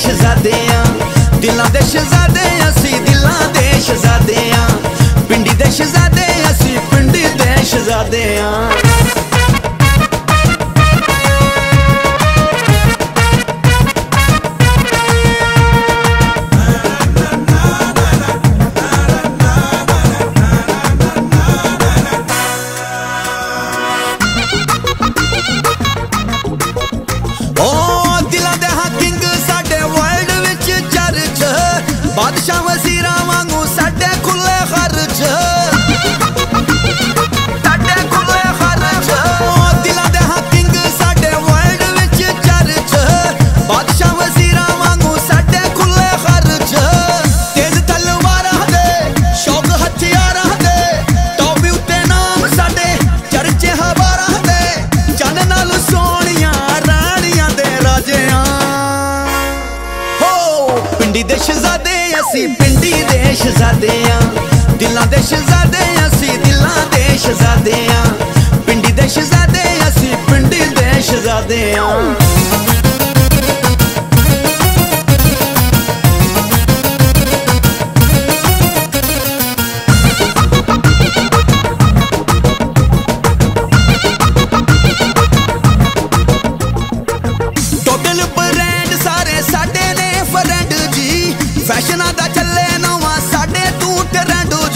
शहजादे दिलां दे शहजादे असी दिलां दे शहजादे पिंडी दे शहजादे असी पिंडी दे शहजादे बादशाह वज़ीरां वांगू साडे खुले खर्च दिलां दे हां किंग साडे वर्ल्ड विच चर्च बादशाह वज़ीरां वांगू साडे खुले खर्च तेज तलवारां दे शौक हथियारां दे टॉप उत्ते नाम साडे चर्चे हवारां दे चन नाल सोहणियां राणियां दे राजियां हो पिंडी दे शहजादे असी पिंडी दे शहजादे दिलां दे शहजादे असी दिलां दे शहजादे पिंडी दे शहजादे असी पिंडी दे शहजादे टोटल ब्रांड सारे साडे ने फ्रेंड जी फैशना दा चले नवा साडे तू ट्रेंड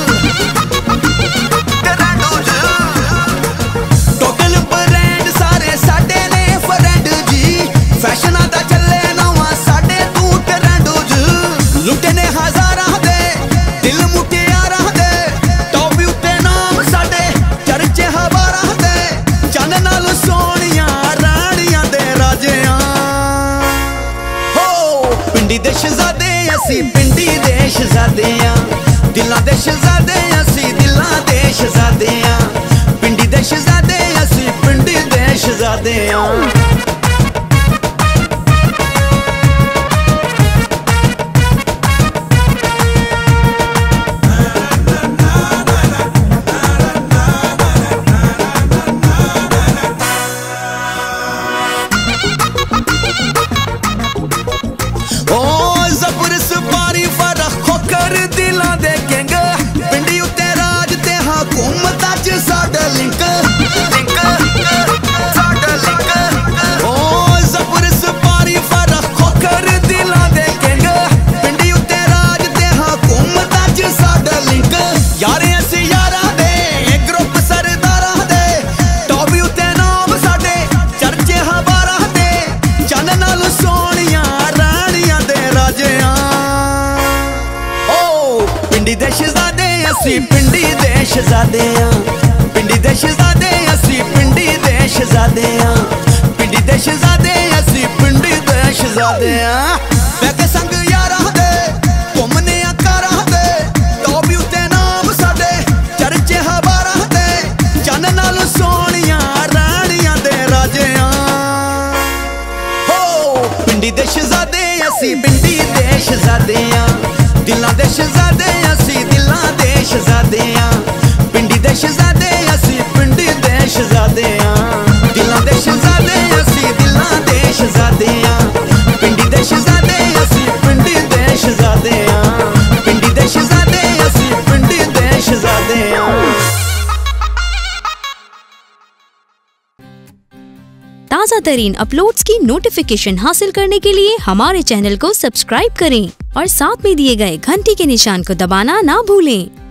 टोटल ब्रांड सारे साडे ने फ्रेंड जी फैशना दा चले नवा साडे तू ट्रेंड लुटे ने हजारां दे दिल मुटियारां दे टॉप उत्ते नाम साडे चर्चे हवारां दे चन नाल सोहणियां राणियां दे राजियां हो पिंडी दे शहजादे असी पिंडी दे शहजादे दिलां दे शहजादे असी दिलां दे शहजादे पिंडी दे शहजादे असी पिंडी दे शहजादे पिंडी दे शहजादे असी पिंडी दे शहजादे पिंडी दे शहजादे असी पिंडी दे शहजादे पिंडी दे शहजादे असी पिंडी दे शहजादे बैके संग यारां दे घुमने कारां दे टॉप उत्ते नाम साडे चर्चे हवारां दे चन नाल सोहणियां राणियां दे राजियां हो पिंडी दे शहजादे असी पिंडी दे शहजादे दिलां दे शहजादे असी दिलां दे शहजादे पिंडी दे शहजादे असी पिंडी दे शहजादे दिलां दे शहजादे असी दिलां दे शहजादे पिंडी दे शहजादे असी पिंडी दे शहजादे पिंडी दे शहजादे असी पिंडी दे शहजादे ताज़ा तरीन अपलोड्स की नोटिफिकेशन हासिल करने के लिए हमारे चैनल को सब्सक्राइब करें और साथ में दिए गए घंटी के निशान को दबाना ना भूलें।